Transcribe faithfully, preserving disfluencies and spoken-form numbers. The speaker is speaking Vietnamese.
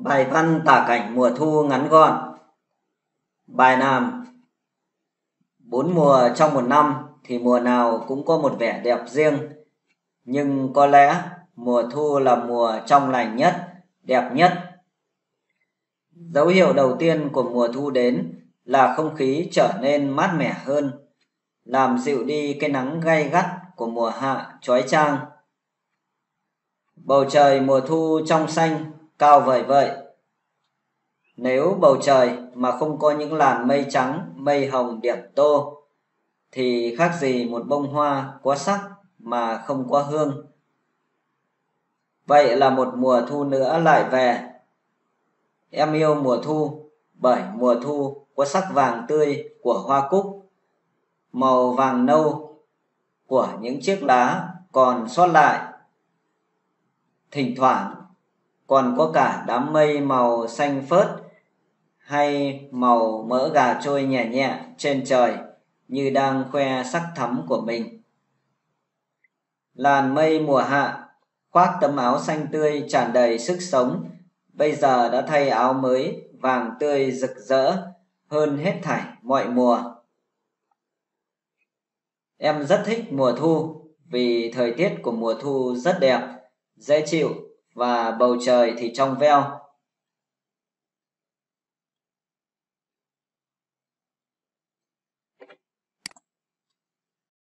Bài văn tả cảnh mùa thu ngắn gọn. Bài làm: bốn mùa trong một năm thì mùa nào cũng có một vẻ đẹp riêng. Nhưng có lẽ mùa thu là mùa trong lành nhất, đẹp nhất. Dấu hiệu đầu tiên của mùa thu đến là không khí trở nên mát mẻ hơn, làm dịu đi cái nắng gay gắt của mùa hạ chói chang. Bầu trời mùa thu trong xanh, cao vời vợi. Nếu bầu trời mà không có những làn mây trắng, mây hồng điểm tô thì khác gì một bông hoa có sắc mà không có hương. Vậy là một mùa thu nữa lại về. Em yêu mùa thu bởi mùa thu có sắc vàng tươi của hoa cúc, màu vàng nâu của những chiếc lá còn sót lại. Thỉnh thoảng còn có cả đám mây màu xanh phớt hay màu mỡ gà trôi nhẹ nhẹ trên trời, như đang khoe sắc thắm của mình. Làn mây mùa hạ khoác tấm áo xanh tươi tràn đầy sức sống, bây giờ đã thay áo mới vàng tươi rực rỡ hơn hết thảy mọi mùa. Em rất thích mùa thu vì thời tiết của mùa thu rất đẹp, dễ chịu và bầu trời thì trong veo.